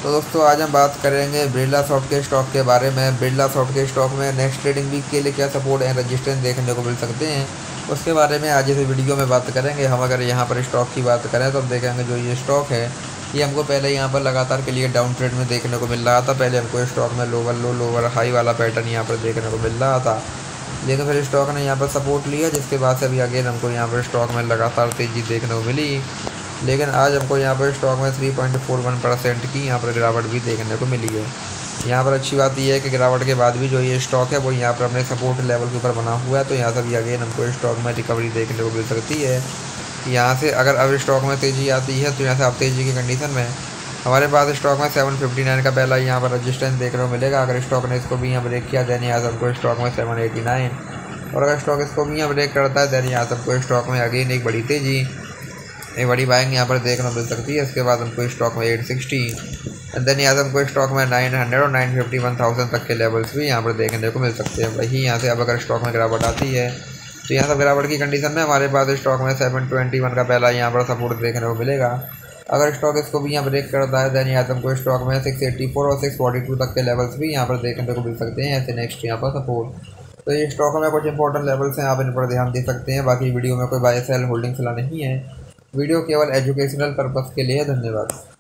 तो दोस्तों आज हम बात करेंगे बिरला सॉफ्ट के स्टॉक के बारे में। बिरला सॉफ्ट के स्टॉक में नेक्स्ट ट्रेडिंग वीक के लिए क्या सपोर्ट एंड रेजिस्टेंस देखने को मिल सकते हैं, उसके बारे में आज इस वीडियो में बात करेंगे। हम अगर यहाँ पर स्टॉक की बात करें तो हम देखेंगे जो ये स्टॉक है ये हमको पहले यहाँ पर लगातार के लिए डाउन ट्रेड में देखने को मिल रहा था। पहले हमको स्टॉक में लोअर लो लोअर हाई वाला पैटर्न यहाँ पर देखने को मिल रहा था, लेकिन फिर स्टॉक ने यहाँ पर सपोर्ट लिया, जिसके बाद से अभी अगेन हमको यहाँ पर स्टॉक में लगातार तेज़ी देखने को मिली। लेकिन आज हमको यहाँ पर स्टॉक में 3.41% की यहाँ पर गिरावट भी देखने को मिली है। यहाँ पर अच्छी बात यह है कि गिरावट के बाद भी जो ये स्टॉक है वो यहाँ पर अपने सपोर्ट लेवल के ऊपर बना हुआ है, तो यहाँ से भी अगेन हमको स्टॉक में रिकवरी देखने को मिल सकती है। यहाँ से अगर अब स्टॉक में तेज़ी आती है तो यहाँ से अब तेज़ी की कंडीशन में हमारे पास स्टॉक में 759 का पहला यहाँ पर रजिस्टेंस देखने को मिलेगा। अगर स्टॉक ने इसको भी यहाँ ब्रेक किया देन यहाँ से हमको स्टॉक में 789, और अगर स्टॉक इसको भी यहाँ ब्रेक करता है देन यहाँ से हमको स्टॉक में अगेन एक बड़ी तेज़ी एक बड़ी बाइंग यहाँ पर देखने को मिल सकती है। इसके बाद हमको स्टॉक में 860 एंड देन यहाँ से हमको स्टॉक में 900 और 950 1000 तक के लेवल्स भी यहाँ पर देखने को मिल सकते हैं। वही यहाँ से अब अगर स्टॉक में गिरावट आती है तो यहाँ से गिरावट की कंडीशन में हमारे पास स्टॉक में 721 का पहला यहाँ पर सपोर्ट देखने को मिलेगा। अगर स्टॉक इसको भी यहाँ ब्रेक करता है देन यहाँ से हमको स्टॉक में 684 और 642 तक के लेवल्स भी यहाँ पर देखने को मिल सकते हैं ऐसे नेक्स्ट यहाँ पर सपोर्ट। तो ये स्टॉक में कुछ इंपॉर्टेंट लेवल्स हैं, आप इन पर ध्यान दे सकते हैं। बाकी वीडियो में कोई बाय सेल होल्डिंग सलाह नहीं है, वीडियो केवल एजुकेशनल पर्पस के लिए है। धन्यवाद।